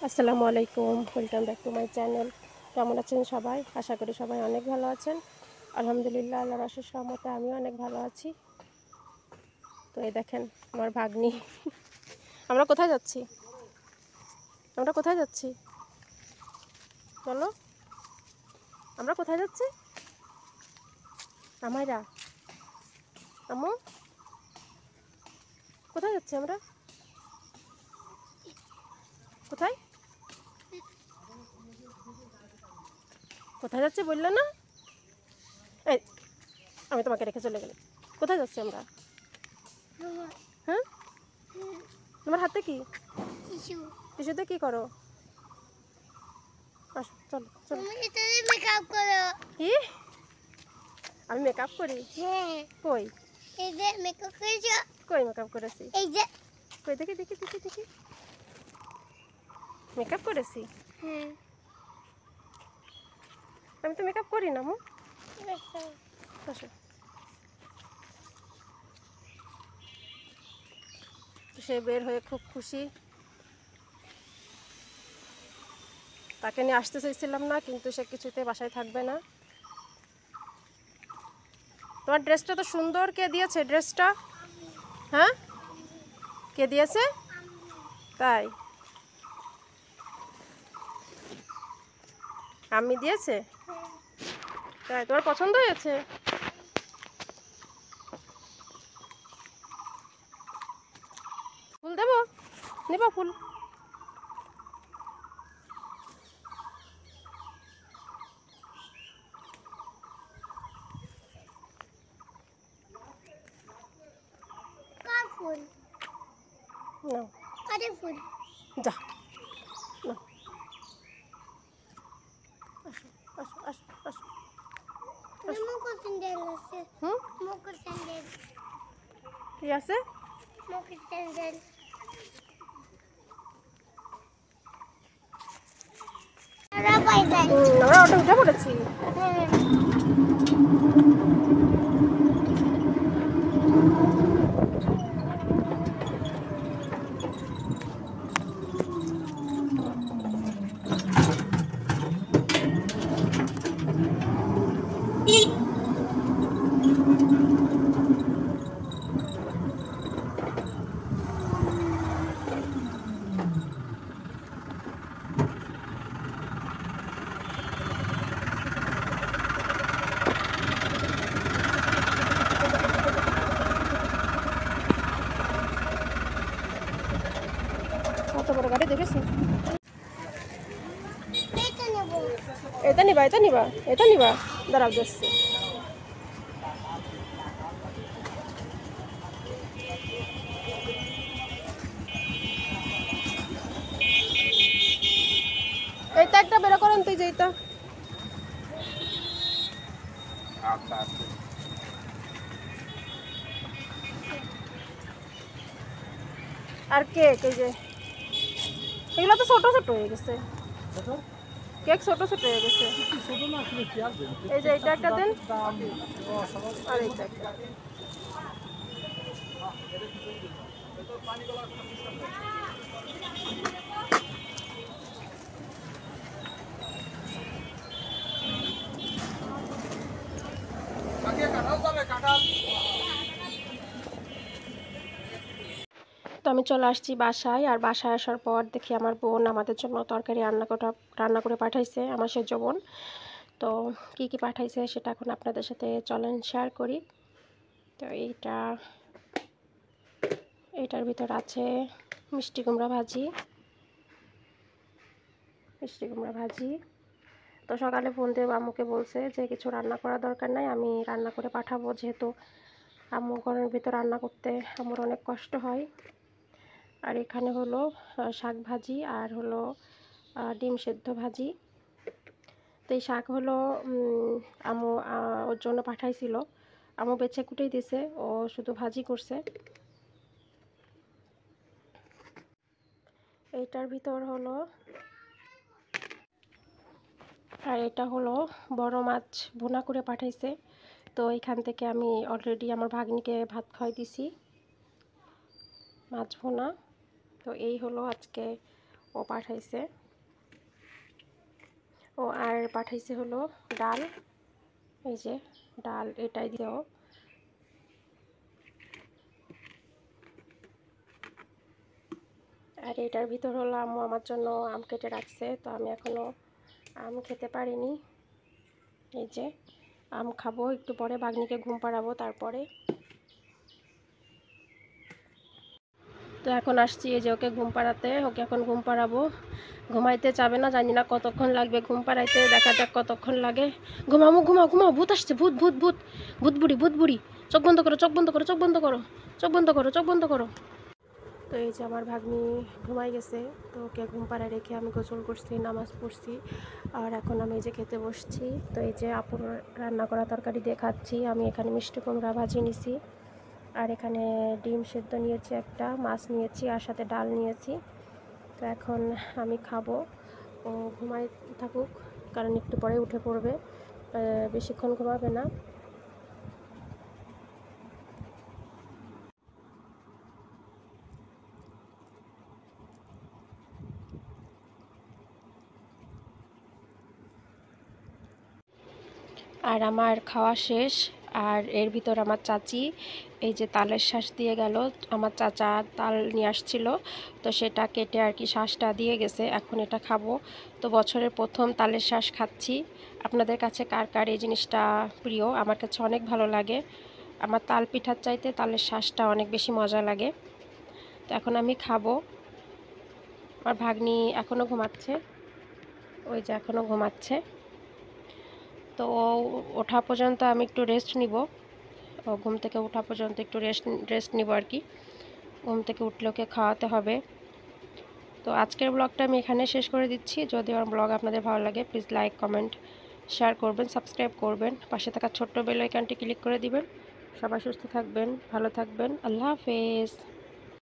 আসসালামু আলাইকুম, welcome back to my channel. কেমন আছেন সবাই? আশা করি সবাই অনেক ভালো আছেন। আলহামদুলিল্লাহ, আল্লাহর অশেষ রহমতে আমিও অনেক ভালো আছি। তো এই দেখেন আমার ভাগ্নি। আমরা কোথায় যাচ্ছি? আমরা কোথায় যাচ্ছি বলো? আমরা কোথায় যাচ্ছি? আমায়রা, আম্মু, কোথায় যাচ্ছি আমরা? কোথায় কোথায় যাচ্ছি বললো না? এই, আমি তোমাকে রেখে চলে গেলাম। কোথায় যাচ্ছি আমরা? হ্যাঁ, তোমার হাতে কি? টিস্যুতে কি করো? আসো, চলো চলো। মেকআপ করো। কি? আমি মেকআপ করি? হ্যাঁ। কই এই যে মেকআপ করেছো। কই মেকআপ করেছি? এই যে। কই দেখি দেখি দেখি দেখি মেকআপ করেছি? হ্যাঁ। আমি তো মেকআপ করি না মু। আসো। সে বের হয়ে খুব খুশি। তাকে নিয়ে আসতে চাইছিলাম না, কিন্তু সে কিছুতে বাসায় থাকবে না। তোমার ড্রেসটা তো সুন্দর। কে দিয়েছে ড্রেসটা? হ্যাঁ, কে দিয়েছে? তাই আমি দিয়েছে? তাই তোমার পছন্দ হয়েছে? ফুল দেবো? নিবা ফুল? কার ফুল? না, কাদের ফুল? যা না, আসো আসো আসো আসো। মুখো স্যান্ডেল আছে। হুম, মুখো স্যান্ডেল। কি আছে? মুখো স্যান্ডেল। আমরা অটো উঠে পড়েছি। কত বড় গাড়ি দেখেছি? এটা নিবা, এটা নিবা, এটা নিবা? দাঁড়াও দেখছি। এইটা একটা বের করেন তুই, যেইটা। আর কেক, এই যে এগুলো তো ছোট ছোট হয়ে গেছে। কেক ছোট ছোট হয়ে গেছে। এই যে এটা একটা দেন, আর এইটা একটা। তো আমি চলে আসছি বাসায়। আর বাসায় আসার পর দেখি আমার বোন আমাদের জন্য তরকারি রান্না করে পাঠাইছে, আমার সেজ বোন। তো কি কি পাঠাইছে সেটা এখন আপনাদের সাথে চলেন শেয়ার করি। তো এইটার ভিতর আছে মিষ্টি কুমড়া ভাজি। তো সকালে ফোন দিয়ে আম্মুকে বলছে যে কিছু রান্না করার দরকার নাই, আমি রান্না করে পাঠাবো, যেহেতু আম্মু ঘরের ভিতর রান্না করতে আমার অনেক কষ্ট হয়। আর এখানে হলো শাক ভাজি, আর হলো ডিম সেদ্ধ ভাজি। তো এই শাক হলো আম্মু ওর জন্য পাঠাইছিল। আম্মু বেছে কুটেই দিছে, ও শুধু ভাজি করছে। এইটার ভিতর হলো, আর এটা হলো বড় মাছ ভুনা করে পাঠাইছে। তো এখান থেকে আমি অলরেডি আমার ভাগ্নিকে ভাত খাওয়াই দিছি, মাছ ভুনা। তো এই হলো আজকে ও পাঠাইছে। ও আর পাঠাইছে হলো ডাল, এই যে ডাল, এটাই দিও। আর এটার ভিতর হলো আম্মু আমার জন্য আম কেটে রাখছে, তো আমি এখনও আম খেতে পারিনি। এই যে আম খাবো একটু পরে, বাগনিকে ঘুম পাড়াবো তারপরে। তো এখন আসছি এই যে ওকে ঘুম পাড়াতে, ওকে এখন ঘুম পাড়াবো। ঘুমাইতে চাবে না, জানি না কতক্ষণ লাগবে ঘুম পাড়াইতে, দেখা যাক কতক্ষণ লাগে। ঘুমামো, ঘুমাও ঘুমাও, ভূত আসছে, ভূত ভূত ভূত, ভূত বুড়ি, ভূত বুড়ি। চোখ বন্ধ করো, চোখ বন্ধ করো, চোখ বন্ধ করো, চোখ বন্ধ করো, চোখ বন্ধ করো। তো এই যে আমার ভাগ্নি ঘুমাই গেছে, তো ওকে ঘুম পাড়ায় রেখে আমি গোসল করছি, নামাজ পড়ছি, আর এখন আমি এই যে খেতে বসছি। তো এই যে আপুর রান্না করা তরকারি দিয়ে খাচ্ছি। আমি এখানে মিষ্টি কুমড়া ভাজি নিছি, আর এখানে ডিম সেদ্ধ নিয়েছি, একটা মাছ নিয়েছি, আর সাথে ডাল নিয়েছি। তো এখন আমি খাবো। ও ঘুমাই থাকুক, কারণ একটু পরে উঠে পড়বে, বেশিক্ষণ ঘুমাবে না। আর আমার খাওয়া শেষ। আর এর ভিতর আমার চাচি এই যে তালের শ্বাস দিয়ে গেল। আমার চাচা তাল নিয়ে আসছিল, তো সেটা কেটে আর কি শ্বাসটা দিয়ে গেছে, এখন এটা খাবো। তো বছরের প্রথম তালের শ্বাস খাচ্ছি। আপনাদের কাছে কার কার এই জিনিসটা প্রিয়? আমার কাছে অনেক ভালো লাগে। আমার তাল পিঠার চাইতে তালের শ্বাসটা অনেক বেশি মজা লাগে। তো এখন আমি খাবো। আমার ভাগ্নি এখনও ঘুমাচ্ছে, ওই যে এখনও ঘুমাচ্ছে। তো ওঠা পর্যন্ত আমি একটু রেস্ট নিব। ও ঘুম থেকে ওঠা পর্যন্ত একটু রেস্ট নিব আর কি। ঘুম থেকে উঠলে ওকে খাওয়াতে হবে। তো আজকের ব্লগটা আমি এখানে শেষ করে দিচ্ছি। যদি আমার ব্লগ আপনাদের ভালো লাগে, প্লিজ লাইক, কমেন্ট, শেয়ার করবেন, সাবস্ক্রাইব করবেন, পাশে থাকা ছোট্ট বেল আইকনটি ক্লিক করে দিবেন। সবাই সুস্থ থাকবেন, ভালো থাকবেন, আল্লাহ হাফেজ।